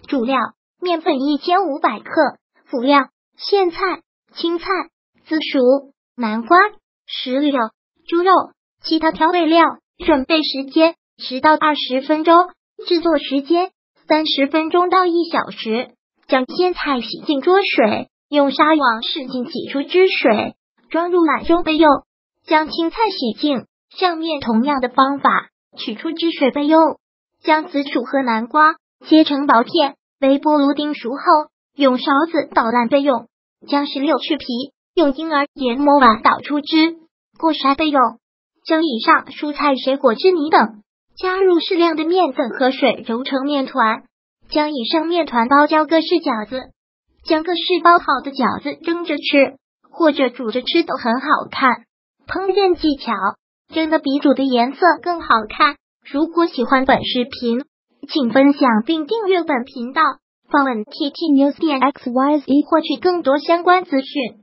主料：面粉1500克，辅料：苋菜、青菜、紫薯、南瓜、石榴、猪肉，其他调味料。准备时间10到20分钟，制作时间30分钟到1小时。将苋菜洗净捉水，用纱网使劲挤出汁水，装入碗中备用。将青菜洗净，上面同样的方法取出汁水备用。将紫薯和南瓜切成薄片，微波炉叮熟后，用勺子捣烂备用。将石榴去皮，用婴儿研磨碗捣出汁，过筛备用。将以上蔬菜水果汁泥等加入适量的面粉和水揉成面团，将以上面团包浇各式饺子，将各式包好的饺子蒸着吃或者煮着吃都很好看。烹饪技巧：蒸的比煮的颜色更好看。如果喜欢本视频，请分享并订阅本频道，访问 ttnews.xyz 获取更多相关资讯。